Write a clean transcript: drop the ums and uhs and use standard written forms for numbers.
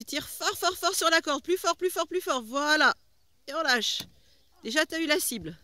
Tire fort, fort, fort sur la corde. Plus fort, plus fort, plus fort. Voilà. Et on lâche. Déjà, tu as eu la cible.